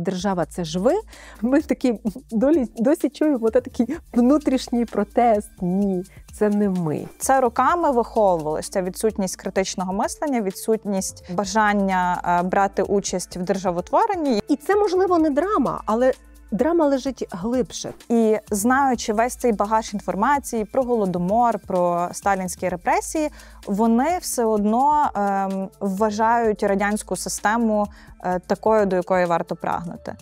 держава – це ж ви, ми такі досі чуємо такий внутрішній протест. Ні, це не ми. Це роками виховувалося. Відсутність критичного мислення, відсутність бажання брати участь в державотворенні. І це, можливо, не драма, але драма лежить глибше. І знаючи весь цей багаж інформації про Голодомор, про сталінські репресії, вони все одно вважають радянську систему такою, до якої варто прагнути.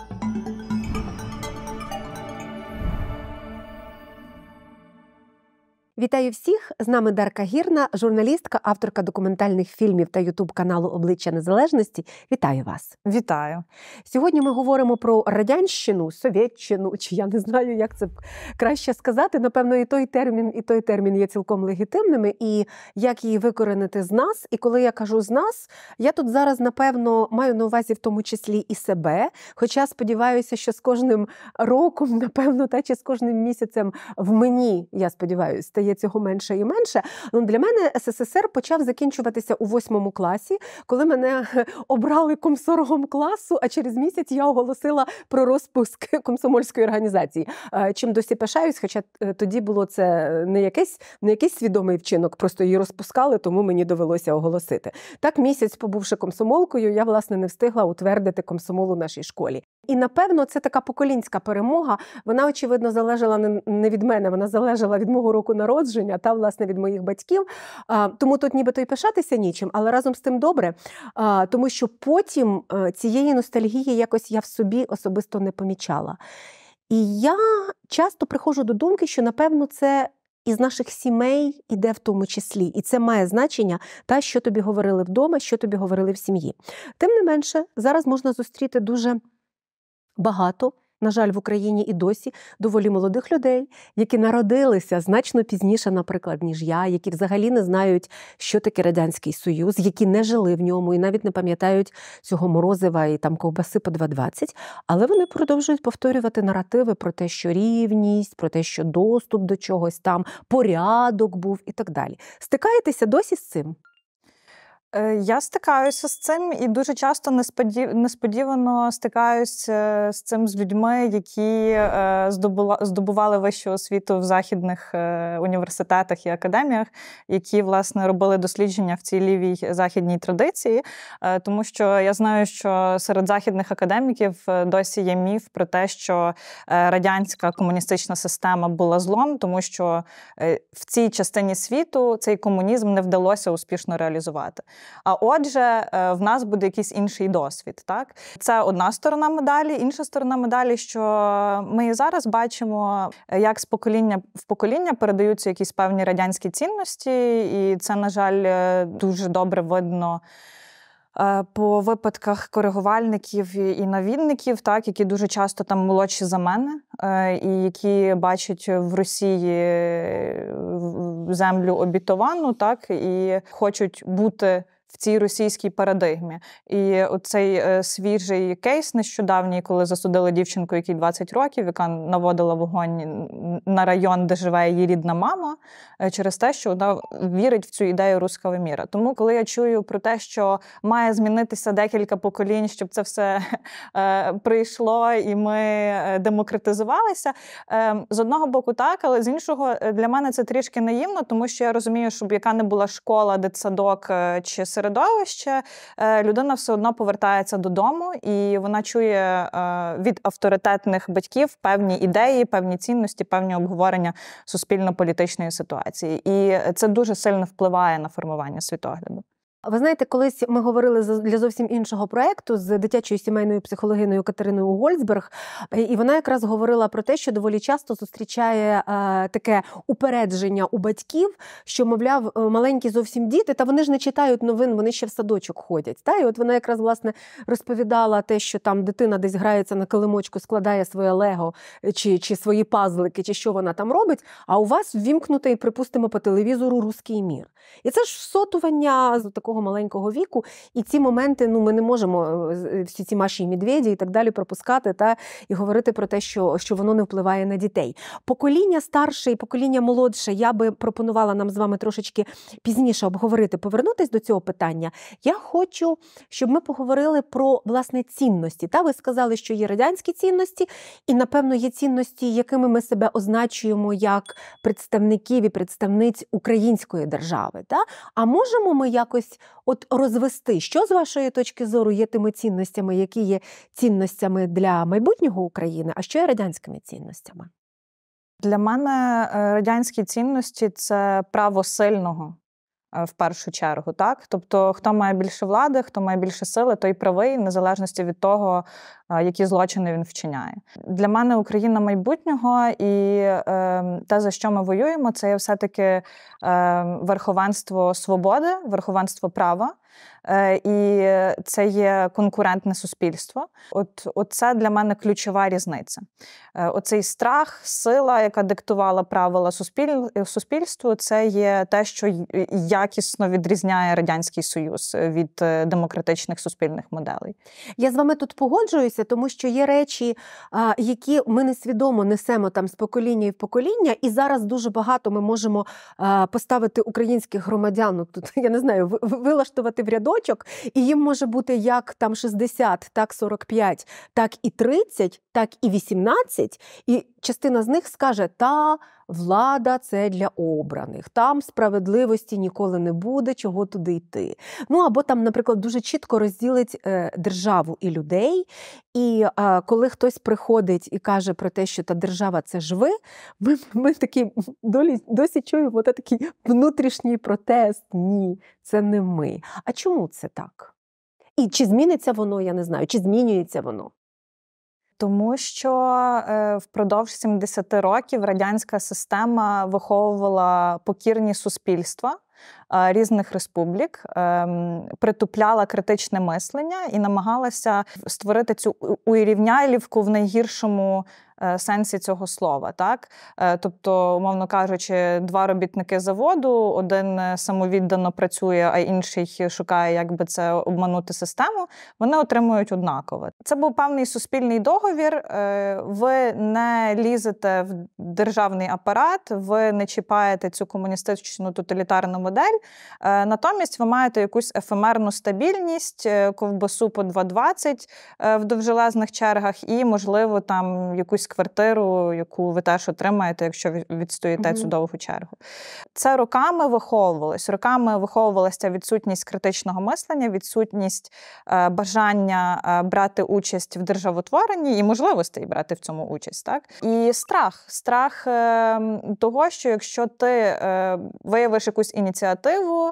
Вітаю всіх! З нами Дарка Гірна, журналістка, авторка документальних фільмів та ютуб-каналу «Обличчя Незалежності». Вітаю вас! Вітаю! Сьогодні ми говоримо про Радянщину, Совєтщину, чи я не знаю, як це краще сказати. Напевно, і той термін є цілком легітимними, і як її викоренити з нас. І коли я кажу «з нас», я тут зараз, напевно, маю на увазі в тому числі і себе, хоча сподіваюся, що з кожним роком, напевно, чи з кожним місяцем в мені, я сподіваюся, стає цього менше і менше. Для мене СССР почав закінчуватися у 8 класі, коли мене обрали комсоргом класу, а через місяць я оголосила про розпуск комсомольської організації. Чим досі пишаюсь, хоча тоді було це не якийсь свідомий вчинок, просто її розпускали, тому мені довелося оголосити. Так, місяць побувши комсомолкою, я, власне, не встигла утвердити комсомол у нашій школі. І, напевно, це така поколінська перемога. Вона, очевидно, залежала не від мене, вона залежала від мого року народження та, власне, від моїх батьків. Тому тут нібито й пишатися нічим, але разом з тим добре. Тому що потім цієї ностальгії якось я в собі особисто не помічала. І я часто приходжу до думки, що, напевно, це із наших сімей іде в тому числі. І це має значення, що тобі говорили вдома, що тобі говорили в сім'ї. Тим не менше, зараз можна зустріти дуже багато, на жаль, в Україні і досі, доволі молодих людей, які народилися значно пізніше, наприклад, ніж я, які взагалі не знають, що таке Радянський Союз, які не жили в ньому і навіть не пам'ятають цього морозива і ковбаси по 2,20, але вони продовжують повторювати наративи про те, що рівність, про те, що доступ до чогось там, порядок був і так далі. Стикаєтеся досі з цим? Я стикаюся з цим і дуже часто несподівано стикаюся з цим з людьми, які здобували вищу освіту в західних університетах і академіях, які, власне, робили дослідження в цій лівій західній традиції. Тому що я знаю, що серед західних академіків досі є міф про те, що радянська комуністична система була злом, тому що в цій частині світу цей комунізм не вдалося успішно реалізувати. А отже, в нас буде якийсь інший досвід. Так? Це одна сторона медалі. Інша сторона медалі, що ми і зараз бачимо, як з покоління в покоління передаються якісь певні радянські цінності. І це, на жаль, дуже добре видно по випадках коригувальників і навідників, так, які дуже часто там молодші за мене, і які бачать в Росії землю обітовану, так, і хочуть бути в цій російській парадигмі. І оцей свіжий кейс нещодавній, коли засудили дівчинку, якій 20 років, яка наводила вогонь на район, де живе її рідна мама, через те, що вона вірить в цю ідею руського міра. Тому, коли я чую про те, що має змінитися декілька поколінь, щоб це все прийшло і ми демократизувалися, з одного боку так, але з іншого для мене це трішки наївно, тому що я розумію, щоб яка не була школа, дитсадок чи середовище, людина все одно повертається додому, і вона чує від авторитетних батьків певні ідеї, певні цінності, певні обговорення суспільно-політичної ситуації. І це дуже сильно впливає на формування світогляду. Ви знаєте, колись ми говорили для зовсім іншого проєкту з дитячою сімейною психологиною Катериною Гольцберг, і вона якраз говорила про те, що доволі часто зустрічає таке упередження у батьків, що, мовляв, маленькі зовсім діти, та вони ж не читають новин, вони ще в садочок ходять. Та? І от вона якраз, власне, розповідала те, що там дитина десь грається на килимочку, складає своє лего, чи свої пазлики, чи що вона там робить, а у вас ввімкнутий, припустимо, по телевізору «Руський мір». І це ж всотування з такого такого маленького віку, і ці моменти, ми не можемо всі ці Маші і Медведі і так далі пропускати і говорити про те, що воно не впливає на дітей. Покоління старше і покоління молодше, я би пропонувала нам з вами трошечки пізніше обговорити, повернутися до цього питання. Я хочу, щоб ми поговорили про, власне, цінності. Ви сказали, що є радянські цінності, і, напевно, є цінності, якими ми себе означуємо як представників і представниць української держави. А можемо ми якось розвести, що, з вашої точки зору, є тими цінностями, які є цінностями для майбутнього України, а що є радянськими цінностями? Для мене радянські цінності – це право сильного, в першу чергу. Тобто, хто має більше влади, хто має більше сили, той правий, в незалежності від того, які злочини він вчиняє. Для мене Україна майбутнього і те, за що ми воюємо, це є все-таки верховенство свободи, верховенство права. І це є конкурентне суспільство. Оце для мене ключова різниця. Оцей страх, сила, яка диктувала правила суспільству, це є те, що якісно відрізняє Радянський Союз від демократичних суспільних моделей. Я з вами тут погоджуюся, тому що є речі, які ми несвідомо несемо з покоління в покоління, і зараз дуже багато ми можемо поставити українських громадян, тут, я не знаю, вилаштувати в рядочок, і їм може бути як 60, так 45, так і 30, так і 18, і частина з них скаже, влада – це для обраних, там справедливості ніколи не буде, чого туди йти. Або наприклад, дуже чітко розділить державу і людей, і коли хтось приходить і каже про те, що та держава – це ж ми такі досі чуємо такий внутрішній протест. Ні, це не ми. А чому це так? І чи зміниться воно, я не знаю, чи змінюється воно? Тому що впродовж 70 років радянська система виховувала покірні суспільства різних республік, притупляла критичне мислення і намагалася створити цю урівнялівку в найгіршому сенсі цього слова. Тобто, умовно кажучи, 2 робітники заводу, один самовіддано працює, а інший шукає, як би це обманути систему, вони отримують однаково. Це був певний суспільний договір, ви не лізете в державний апарат, ви не чіпаєте цю комуністичну тоталітарну модель, натомість ви маєте якусь ефемерну стабільність, ковбасу по 2,20 в довжелезних чергах і, можливо, якусь квартиру, яку ви теж отримаєте, якщо відстоїте цю довгу чергу. Це роками виховувалася відсутність критичного мислення, відсутність бажання брати участь в державотворенні і можливостей брати в цьому участь. І страх того, що якщо ти виявиш якусь ініціативу,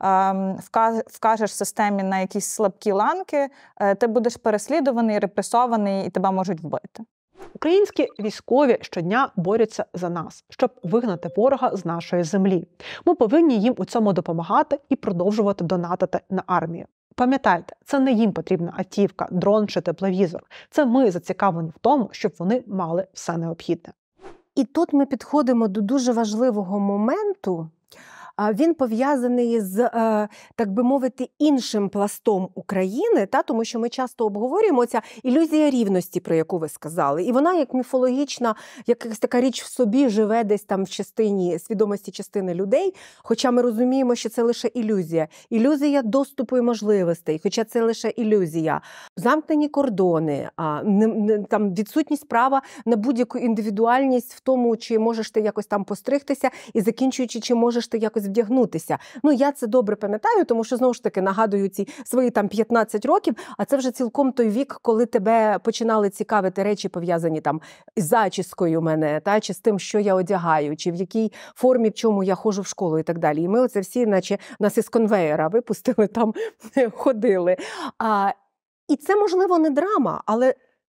вкажеш системі на якісь слабкі ланки, ти будеш переслідуваний, репресований і тебе можуть вбити. Українські військові щодня борються за нас, щоб вигнати ворога з нашої землі. Ми повинні їм у цьому допомагати і продовжувати донатити на армію. Пам'ятайте, це не їм потрібна автівка, дрон чи тепловізор. Це ми зацікавлені в тому, щоб вони мали все необхідне. І тут ми підходимо до дуже важливого моменту. Він пов'язаний з, так би мовити, іншим пластом України, тому що ми часто обговорюємо ця ілюзія рівності, про яку ви сказали. І вона, як міфологічна, якась така річ в собі живе десь в частині свідомості частини людей, хоча ми розуміємо, що це лише ілюзія. Ілюзія доступу і можливостей, хоча це лише ілюзія. Замкнені кордони, відсутність права на будь-яку індивідуальність в тому, чи можеш ти якось постригтися, і закінчуючи, чи можеш ти якось вдягнутися. Я це добре пам'ятаю, тому що, знову ж таки, нагадую ці свої 15 років, а це вже цілком той вік, коли тебе починали цікавити речі, пов'язані з зачіскою мене, чи з тим, що я одягаю, чи в якій формі, в чому я ходжу в школу і так далі. І ми оце всі, наче нас із конвеєра випустили, ходили. І це, можливо, не драма, але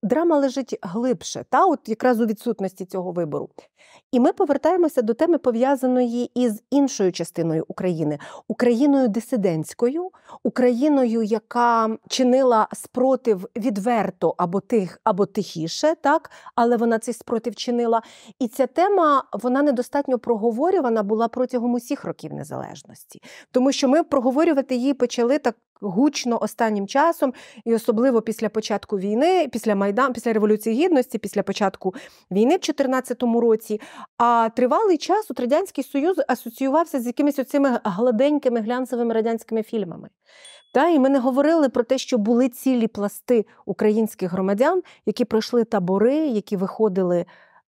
драма лежить глибше, та от якраз у відсутності цього вибору. І ми повертаємося до теми, пов'язаної із іншою частиною України. Україною дисидентською, Україною, яка чинила спротив відверто або тихіше, так? Але вона цей спротив чинила. І ця тема, вона недостатньо проговорювана була протягом усіх років незалежності. Тому що ми проговорювати її почали так гучно останнім часом, і особливо після початку війни, після Революції Гідності, після початку війни в 2014 році. А тривалий час от Радянський Союз асоціювався з якимись оцими гладенькими глянцевими радянськими фільмами. І ми не говорили про те, що були цілі пласти українських громадян, які пройшли табори, які виходили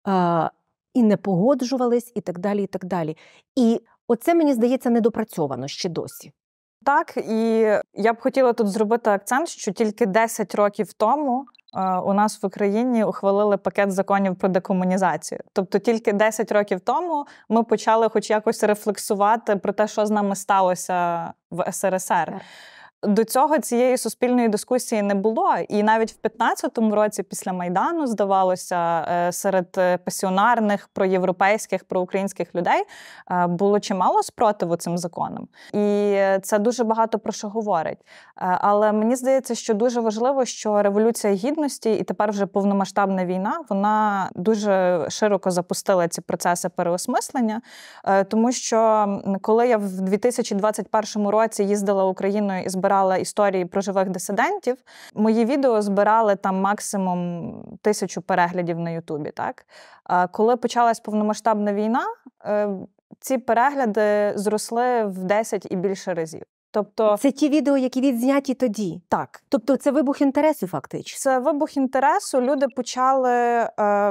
і не погоджувались, і так далі, і так далі. І оце, мені здається, недопрацьовано ще досі. Так, і я б хотіла тут зробити акцент, що тільки 10 років тому у нас в Україні ухвалили пакет законів про декомунізацію. Тобто тільки 10 років тому ми почали хоч якось рефлексувати про те, що з нами сталося в СРСР. До цього цієї суспільної дискусії не було. І навіть в 15-му році після Майдану, здавалося, серед пасіонарних, проєвропейських, проукраїнських людей було чимало спротиву цим законам. І це дуже багато про що говорить. Але мені здається, що дуже важливо, що Революція Гідності і тепер вже повномасштабна війна, вона дуже широко запустила ці процеси переосмислення. Тому що коли я в 2021 році їздила Україною і збирала історії про живих дисидентів, мої відео збирали там максимум 1000 переглядів на Ютубі, так? Коли почалась повномасштабна війна, ці перегляди зросли в 10 і більше разів. Тобто це ті відео, які відзняті тоді? Так. Тобто це вибух інтересу фактично? Це вибух інтересу. Люди почали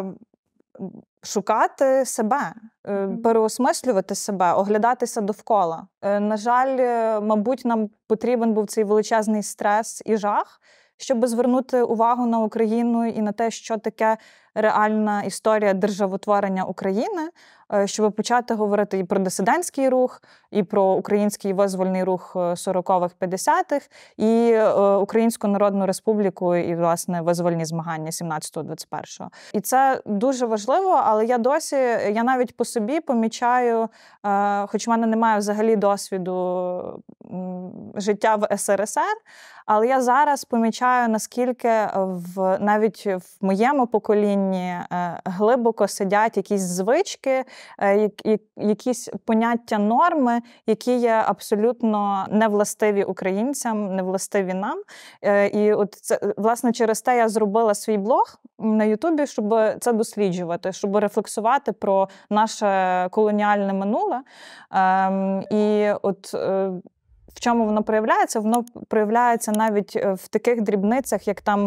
шукати себе, переосмислювати себе, оглядатися довкола. На жаль, мабуть, нам потрібен був цей величезний стрес і жах, щоб звернути увагу на Україну і на те, що таке реальна історія державотворення України, щоб почати говорити і про дисидентський рух, і про український визвольний рух 40-х, 50-х, і Українську Народну Республіку, і, власне, визвольні змагання 17-21. І це дуже важливо, але я навіть по собі помічаю, хоч в мене немає взагалі досвіду життя в СРСР, але я зараз помічаю, наскільки навіть в моєму поколінні глибоко сидять якісь звички, якісь поняття норми, які є абсолютно невластиві українцям, невластиві нам. І от це, власне, через те я зробила свій блог на Ютубі, щоб це досліджувати, щоб рефлексувати про наше колоніальне минуле. І от в чому воно проявляється? Воно проявляється навіть в таких дрібницях, як там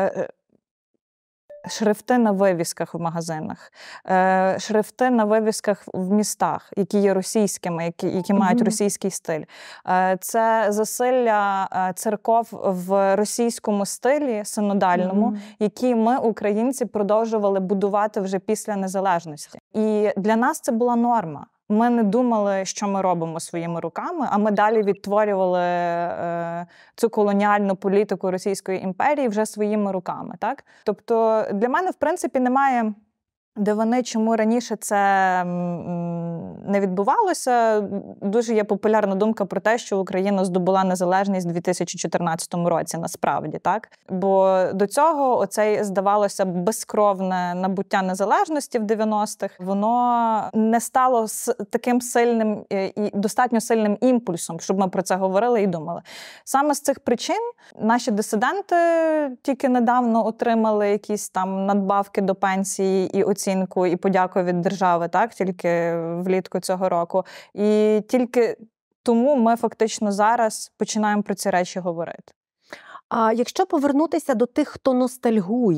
шрифти на вивісках в магазинах, шрифти на вивісках в містах, які є російськими, які мають російський стиль. Це засилля церков в російському стилі синодальному, які ми, українці, продовжували будувати вже після незалежності. І для нас це була норма. Ми не думали, що ми робимо своїми руками, а ми далі відтворювали цю колоніальну політику Російської імперії вже своїми руками. Так? Тобто для мене, в принципі, немає дивини, чому раніше це не відбувалося. Дуже є популярна думка про те, що Україна здобула незалежність у 2014 році, насправді, так? Бо до цього оцей, здавалося, безкровне набуття незалежності в 90-х, воно не стало таким сильним і достатньо сильним імпульсом, щоб ми про це говорили і думали. Саме з цих причин наші дисиденти тільки недавно отримали якісь там надбавки до пенсії і оцінку, і подяку від держави, так, тільки влітку цього року. І тільки тому ми фактично зараз починаємо про ці речі говорити. А якщо повернутися до тих, хто ностальгує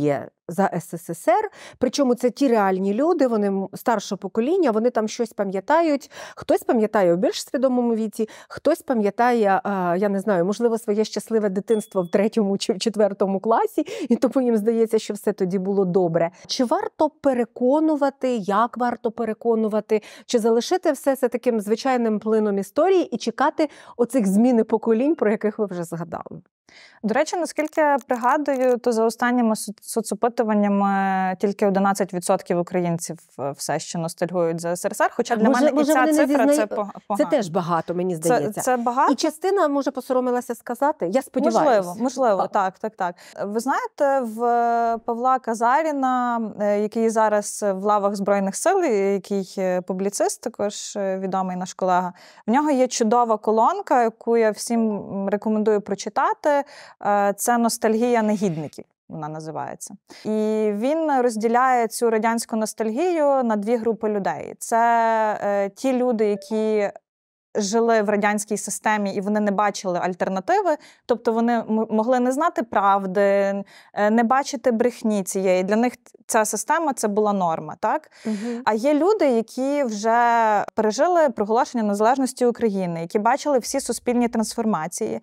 за СССР, причому це ті реальні люди, вони старшого покоління, вони там щось пам'ятають, хтось пам'ятає у більш свідомому віці, хтось пам'ятає, я не знаю, можливо, своє щасливе дитинство в 3 чи в 4 класі, і тому їм здається, що все тоді було добре. Чи варто переконувати, як варто переконувати, чи залишити все це таким звичайним плином історії і чекати оцих зміни поколінь, про яких ви вже згадали? До речі, наскільки я пригадую, то за останніми соцопитуваннями тільки 11% українців все ще ностальгують за СРСР, хоча для мене і ця цифра – це погано. Це теж багато, мені здається. Це багато. І частина, може, посоромилася сказати? Я сподіваюся. Можливо, так. Ви знаєте, в Павла Казаріна, який зараз в лавах Збройних сил, який публіцист, також відомий наш колега, в нього є чудова колонка, яку я всім рекомендую прочитати. Це «Ностальгія негідників», вона називається. І він розділяє цю радянську ностальгію на 2 групи людей. Це ті люди, які жили в радянській системі і вони не бачили альтернативи, тобто вони могли не знати правди, не бачити брехні цієї. Для них ця система – це була норма, так? Угу. А є люди, які вже пережили проголошення незалежності України, які бачили всі суспільні трансформації,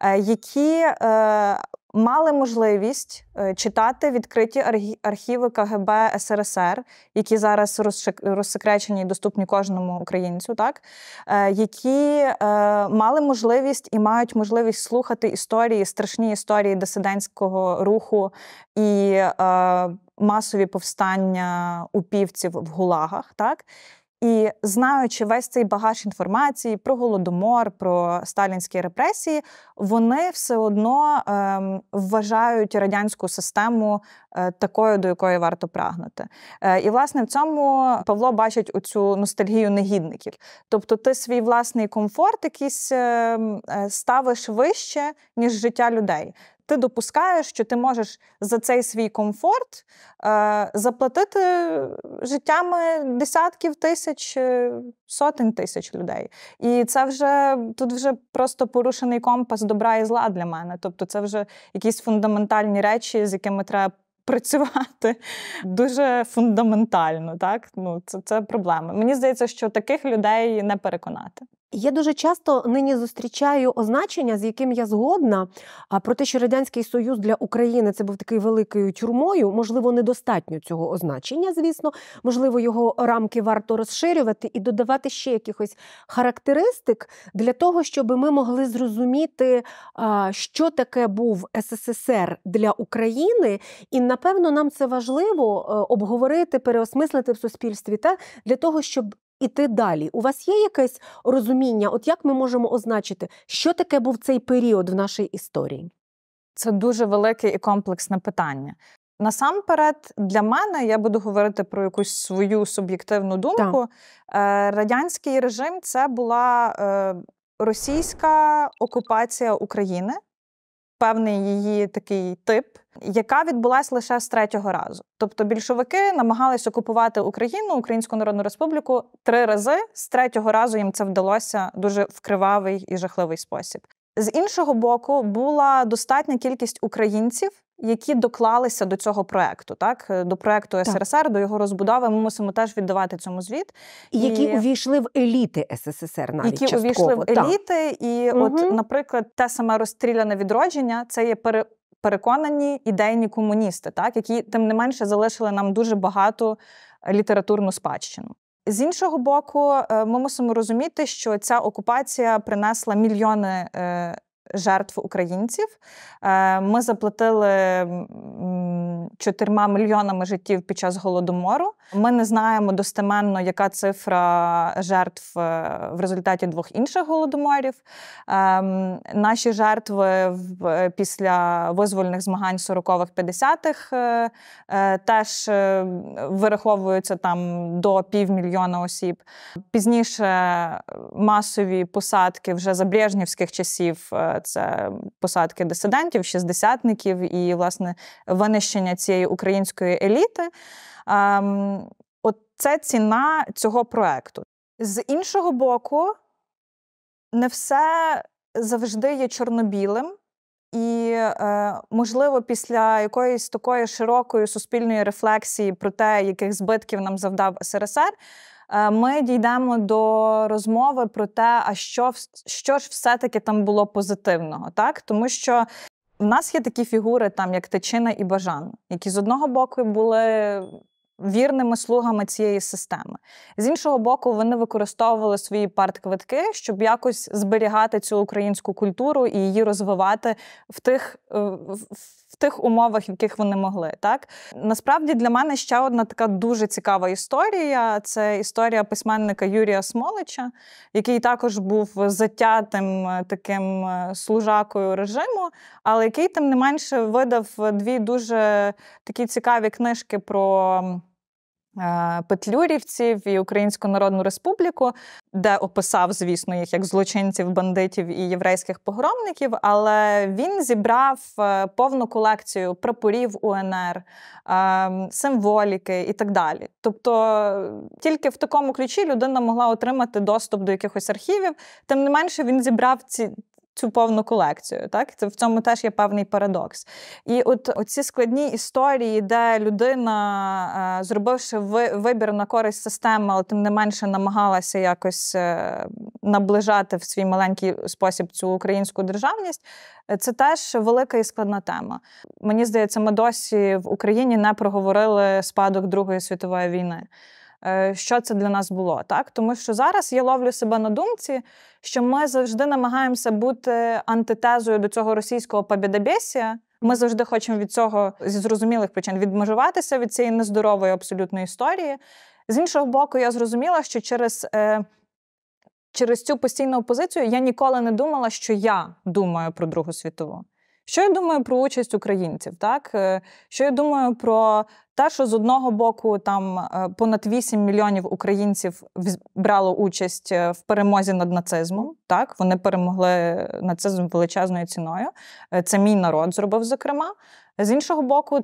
які мали можливість читати відкриті архіви КГБ СРСР, які зараз розсекречені і доступні кожному українцю, так? Які мали можливість і мають можливість слухати історії, страшні історії дисидентського руху і масові повстання упівців в гулагах, так? І знаючи весь цей багаж інформації про Голодомор, про сталінські репресії, вони все одно вважають радянську систему такою, до якої варто прагнути. І, власне, в цьому Павло бачить оцю ностальгію негідників. Тобто ти свій власний комфорт якийсь ставиш вище, ніж життя людей. Ти допускаєш, що ти можеш за цей свій комфорт заплатити життями десятків тисяч, сотень тисяч людей. І це тут вже просто порушений компас добра і зла для мене. Тобто це вже якісь фундаментальні речі, з якими треба працювати дуже фундаментально. Так? Це проблема. Мені здається, що таких людей не переконати. Я дуже часто нині зустрічаю означення, з яким я згодна, про те, що Радянський Союз для України – це був такою великою тюрмою. Можливо, недостатньо цього означення, звісно. Можливо, його рамки варто розширювати і додавати ще якихось характеристик для того, щоб ми могли зрозуміти, що таке був СССР для України. І, напевно, нам це важливо обговорити, переосмислити в суспільстві, для того, щоб іти далі. У вас є якесь розуміння, от як ми можемо означити, що таке був цей період в нашій історії? Це дуже велике і комплексне питання. Насамперед, для мене, я буду говорити про якусь свою суб'єктивну думку, радянський режим – це була російська окупація України, певний її такий тип, яка відбулася лише з 3-го разу. Тобто більшовики намагались окупувати Україну, Українську Народну Республіку 3 рази, з 3-го разу їм це вдалося дуже в кривавий і жахливий спосіб. З іншого боку, була достатня кількість українців, які доклалися до цього проекту, так? До проекту СРСР, до його розбудови. Ми мусимо теж віддавати цьому звіт. Які увійшли в еліти СССР навіть частково. Які увійшли в еліти. І от, наприклад, те саме розстріляне відродження, це є переконані ідейні комуністи, так? Які, тим не менше, залишили нам дуже багату літературну спадщину. З іншого боку, ми мусимо розуміти, що ця окупація принесла мільйони жертв українців. Ми заплатили 4 мільйонами життів під час Голодомору. Ми не знаємо достеменно, яка цифра жертв в результаті 2 інших голодоморів. Наші жертви після визвольних змагань 40-х, 50-х теж вираховуються там до 500 000 осіб. Пізніше масові посадки вже за брежнівських часів, це посадки дисидентів, шістдесятників і, власне, винищення цієї української еліти. От це ціна цього проекту. З іншого боку, не все завжди є чорно-білим. І, можливо, після якоїсь такої широкої суспільної рефлексії про те, яких збитків нам завдав СРСР, ми дійдемо до розмови про те, а що ж все-таки там було позитивного. Так? Тому що в нас є такі фігури, там, як Тичина і Бажан, які з одного боку були вірними слугами цієї системи. З іншого боку, вони використовували свої партквитки, щоб якось зберігати цю українську культуру і її розвивати в тих умовах, в яких вони могли. Так? Насправді для мене ще одна така дуже цікава історія – це історія письменника Юрія Смолича, який також був затятим таким служакою режиму, але який, тим не менше, видав дві дуже такі цікаві книжки про петлюрівців і Українську Народну Республіку, де описав, звісно, їх як злочинців, бандитів і єврейських погромників, але він зібрав повну колекцію прапорів УНР, символіки і так далі. Тобто тільки в такому ключі людина могла отримати доступ до якихось архівів, тим не менше він зібрав цю повну колекцію. Так? В цьому теж є певний парадокс. І от оці складні історії, де людина, зробивши вибір на користь системи, але тим не менше намагалася якось наближати в свій маленький спосіб цю українську державність, це теж велика і складна тема. Мені здається, ми досі в Україні не проговорили спадок Другої світової війни. Що це для нас було, так? Тому що зараз я ловлю себе на думці, що ми завжди намагаємося бути антитезою до цього російського побєдобєсія. Ми завжди хочемо від цього, зі зрозумілих причин, відмежуватися від цієї нездорової абсолютної історії. З іншого боку, я зрозуміла, що через цю постійну опозицію я ніколи не думала, що я думаю про Другу світову. Що я думаю про участь українців, так? Що я думаю про те, що з одного боку там понад 8 мільйонів українців брало участь в перемозі над нацизмом, так? Вони перемогли нацизм величезною ціною. Це мій народ зробив, зокрема. З іншого боку,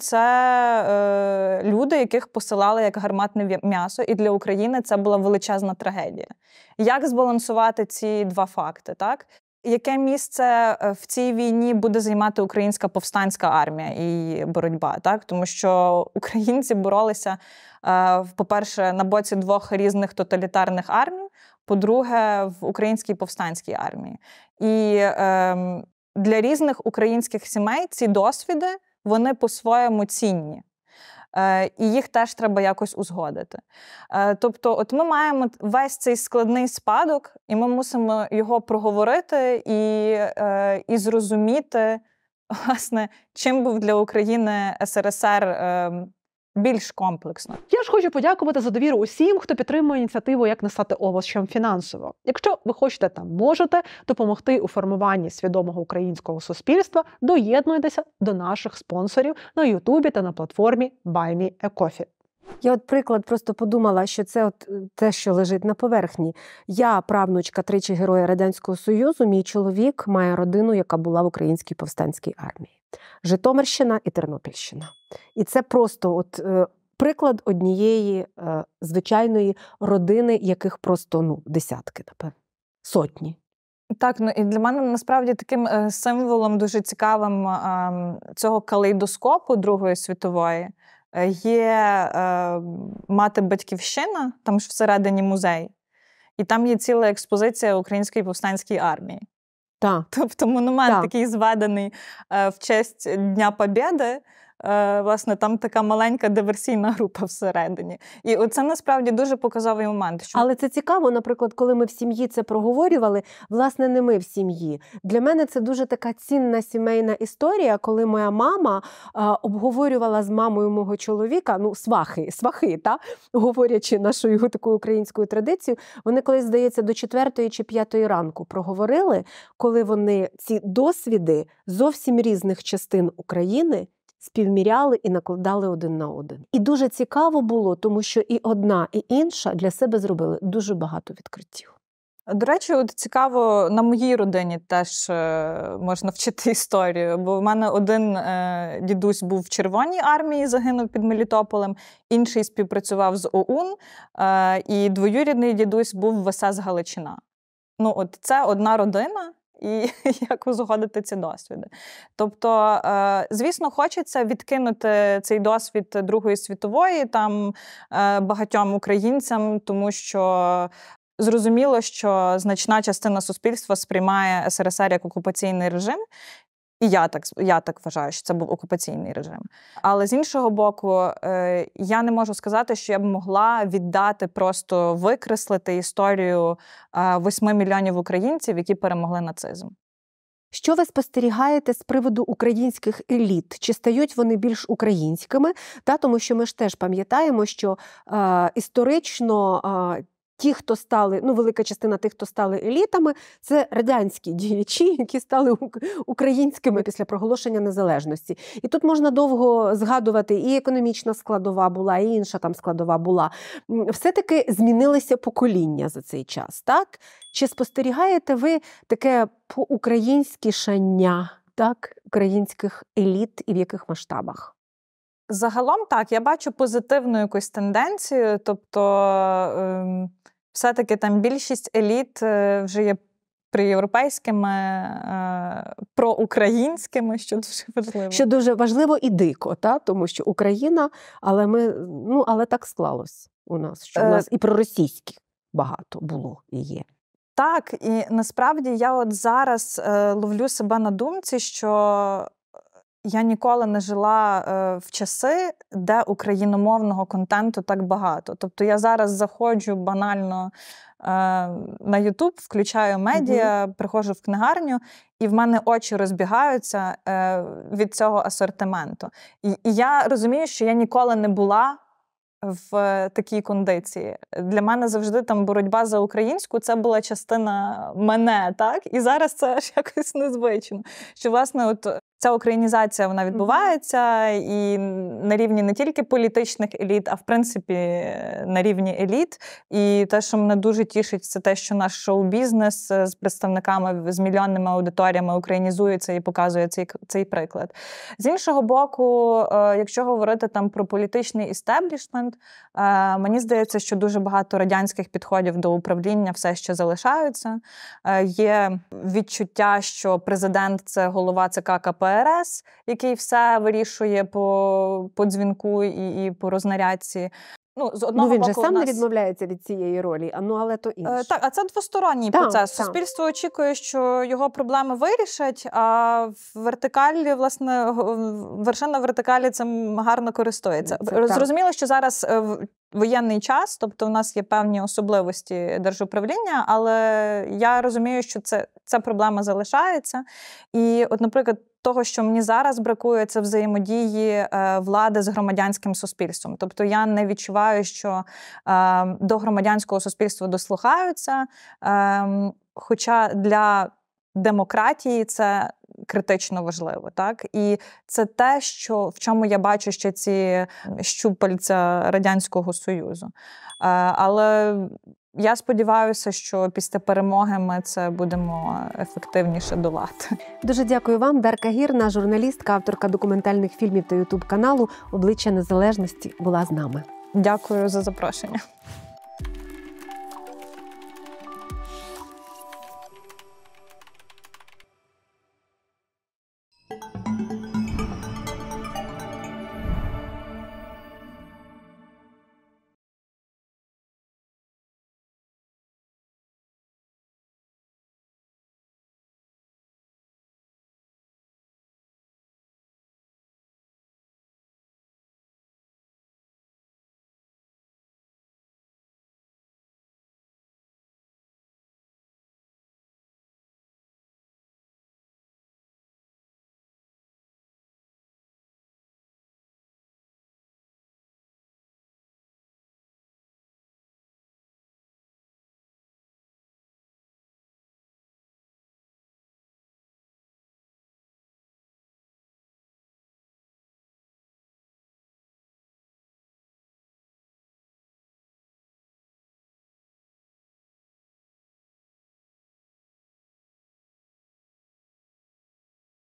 це люди, яких посилали як гарматне м'ясо, і для України це була величезна трагедія. Як збалансувати ці два факти, так? Яке місце в цій війні буде займати українська повстанська армія і боротьба, так? Тому що українці боролися, по-перше, на боці двох різних тоталітарних армій, по-друге, в українській повстанській армії. І для різних українських сімей ці досвіди, вони по-своєму цінні. І їх теж треба якось узгодити. Тобто, от ми маємо весь цей складний спадок, і ми мусимо його проговорити і зрозуміти, власне, чим був для України СРСР більш комплексно. Я ж хочу подякувати за довіру усім, хто підтримує ініціативу «Як не стати овочем» фінансово. Якщо ви хочете та можете допомогти у формуванні свідомого українського суспільства, доєднуйтеся до наших спонсорів на Ютубі та на платформі Buy Me a Coffee. Я от приклад просто подумала, що це от те, що лежить на поверхні. Я правнучка тричі Героя Радянського Союзу, мій чоловік має родину, яка була в Українській повстанській армії. Житомирщина і Тернопільщина. І це просто от приклад однієї звичайної родини, яких просто десятки, напевно, сотні. Так, і для мене насправді таким символом дуже цікавим цього калейдоскопу Другої світової є мати-батьківщина, там ж всередині музей, і там є ціла експозиція Української повстанської армії. Так. Тобто монумент такий зведений в честь Дня Побєди, власне, там така маленька диверсійна група всередині. І оце насправді дуже показовий момент. Що... Але це цікаво, наприклад, коли ми в сім'ї це проговорювали, власне, не ми в сім'ї. Для мене це дуже така цінна сімейна історія, коли моя мама обговорювала з мамою мого чоловіка, свахи, говорячи нашою такою українською традицією, вони колись, здається, до 4 чи 5 ранку проговорили, коли вони ці досвіди зовсім різних частин України співміряли і накладали один на один. І дуже цікаво було, тому що і одна, і інша для себе зробили дуже багато відкриттів. До речі, от цікаво, на моїй родині теж можна вчити історію, бо в мене один дідусь був в Червоній армії, загинув під Мелітополем, інший співпрацював з ОУН, і двоюрідний дідусь був в СС Галичина. От це одна родина, і як узгодити ці досвіди. Тобто, звісно, хочеться відкинути цей досвід Другої світової там багатьом українцям, тому що зрозуміло, що значна частина суспільства сприймає СРСР як окупаційний режим. І я так вважаю, що це був окупаційний режим. Але з іншого боку, я не можу сказати, що я б могла віддати, просто викреслити історію 8 мільйонів українців, які перемогли нацизм. Що ви спостерігаєте з приводу українських еліт? Чи стають вони більш українськими? Тому що ми ж теж пам'ятаємо, що історично ті, хто стали, велика частина тих, хто стали елітами, це радянські діячі, які стали українськими після проголошення незалежності. І тут можна довго згадувати, і економічна складова була, і інша там складова була. Все-таки змінилися покоління за цей час, так? Чи спостерігаєте ви таке по-українськішання, так, українських еліт і в яких масштабах? Загалом так, я бачу позитивну якусь тенденцію, тобто все-таки там більшість еліт вже є проєвропейськими, проукраїнськими, що дуже важливо. Що дуже важливо і дико, тому що Україна, але але так склалось у нас, що у нас і проросійських багато було і є. Так, і насправді я от зараз ловлю себе на думці, що я ніколи не жила в часи, де україномовного контенту так багато. Тобто я зараз заходжу банально на YouTube, включаю медіа, приходжу в книгарню, і в мене очі розбігаються від цього асортименту. І я розумію, що я ніколи не була в такій кондиції. Для мене завжди там боротьба за українську, це була частина мене, так? І зараз це аж якось незвично. Що, власне, от ця українізація, вона відбувається і на рівні не тільки політичних еліт, а в принципі на рівні еліт. І те, що мене дуже тішить, це те, що наш шоу-бізнес з представниками, з мільйонними аудиторіями українізується і показує цей приклад. З іншого боку, якщо говорити там про політичний істеблішмент, мені здається, що дуже багато радянських підходів до управління все ще залишаються. Є відчуття, що президент – це голова ЦК КПРС, який все вирішує по дзвінку і по рознарядці. З одного він боку, же сам не відмовляється від цієї ролі, але то інше. Так, а це двосторонній процес. Суспільство очікує, що його проблеми вирішать, а в вертикалі, власне, вершина вертикалі цим гарно користується. Зрозуміло, що зараз воєнний час, тобто в нас є певні особливості держуправління, але я розумію, що ця проблема залишається. І от, наприклад, того, що мені зараз бракує, це взаємодії влади з громадянським суспільством. Тобто я не відчуваю, що до громадянського суспільства дослухаються, хоча для демократії це критично важливо, так? І це те, в чому я бачу ще ці щупальця Радянського Союзу. Але я сподіваюся, що після перемоги ми це будемо ефективніше долати. Дуже дякую вам. Дарка Гірна, журналістка, авторка документальних фільмів та ютуб-каналу «Обличчя незалежності» була з нами. Дякую за запрошення.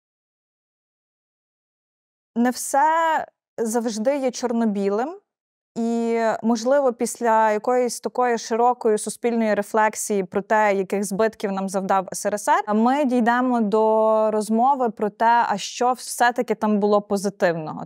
Не все завжди є чорно-білим. І, можливо, після якоїсь такої широкої суспільної рефлексії про те, яких збитків нам завдав СРСР, ми дійдемо до розмови про те, а що все-таки там було позитивного.